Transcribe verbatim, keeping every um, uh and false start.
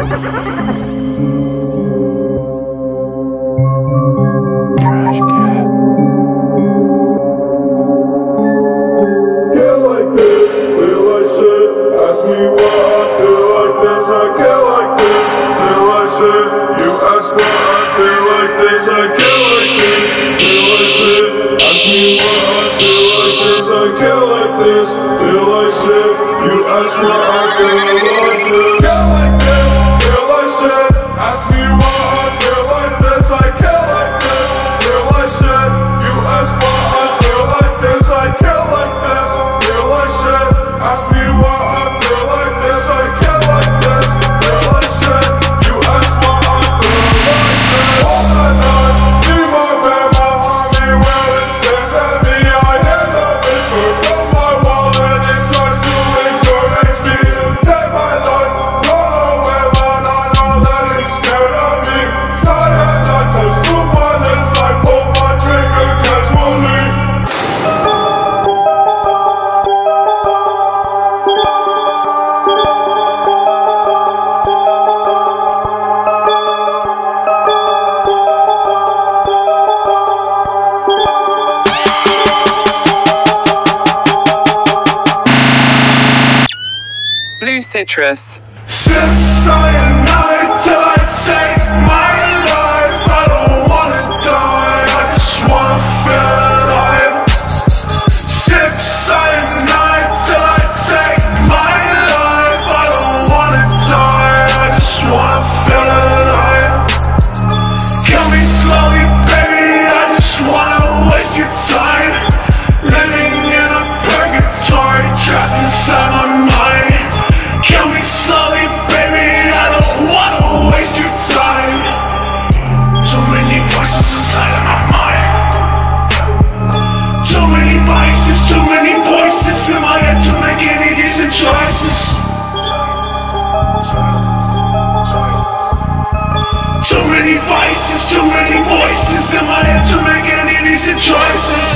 Trash cat. Get like this, feel like shit. Ask me why I feel like this. I get like this, feel like shit. You ask why I feel like this. I get like this, feel like shit. Ask me why I feel like this. I get like this, feel like shit. You ask why I feel like this. Get like this, feel like shit. Ask me why I feel like this. I get like this, feel like shit. You ask why I feel like this. I get like this, feel like shit. Ask me why I feel like this. I get like this, feel like shit. You ask why I feel like this. All that night, be my bed, my army, where it stares at me. I hear the whisper from my wall and it tries to encourage me to take my life, run away, but I know that it's scared of me. Silent night, touch to my lips, I pull my trigger casually. Blue citrus. Sip cyanide till I take my life. I don't wanna die, I just wanna feel alive. Sip cyanide till I take my life. I don't wanna die, I just wanna feel alive. Kill me slowly, baby, I just wanna waste your time. Living in a purgatory, trapped inside my mind. Kill me slowly, baby, I don't wanna waste your time. Too many voices inside of my mind. Too many vices, too many voices in my head to make any decent choices. Too many vices, too many voices in my head to make any decent choices.